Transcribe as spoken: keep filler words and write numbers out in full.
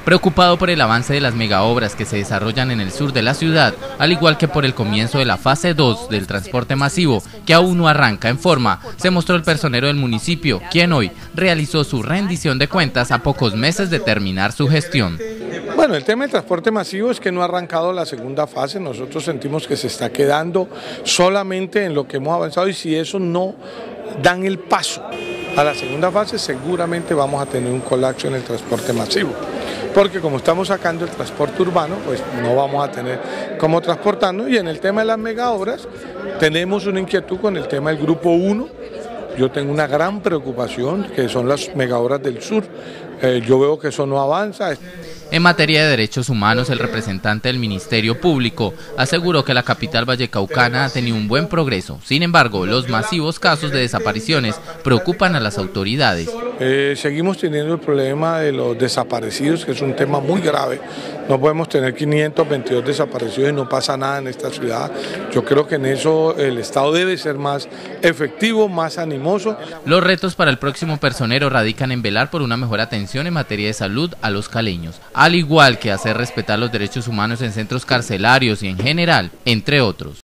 Preocupado por el avance de las megaobras que se desarrollan en el sur de la ciudad, al igual que por el comienzo de la fase dos del transporte masivo, que aún no arranca en forma, se mostró el personero del municipio, quien hoy realizó su rendición de cuentas a pocos meses de terminar su gestión. Bueno, el tema del transporte masivo es que no ha arrancado la segunda fase, nosotros sentimos que se está quedando solamente en lo que hemos avanzado y si eso no dan el paso a la segunda fase seguramente vamos a tener un colapso en el transporte masivo. Porque como estamos sacando el transporte urbano, pues no vamos a tener cómo transportarnos y en el tema de las megaobras tenemos una inquietud con el tema del grupo uno. Yo tengo una gran preocupación que son las megaobras del sur, eh, yo veo que eso no avanza. En materia de derechos humanos, el representante del Ministerio Público aseguró que la capital vallecaucana ha tenido un buen progreso. Sin embargo, los masivos casos de desapariciones preocupan a las autoridades. Eh, seguimos teniendo el problema de los desaparecidos, que es un tema muy grave. No podemos tener quinientos veintidós desaparecidos y no pasa nada en esta ciudad. Yo creo que en eso el Estado debe ser más efectivo, más animoso. Los retos para el próximo personero radican en velar por una mejor atención en materia de salud a los caleños, al igual que hacer respetar los derechos humanos en centros carcelarios y en general, entre otros.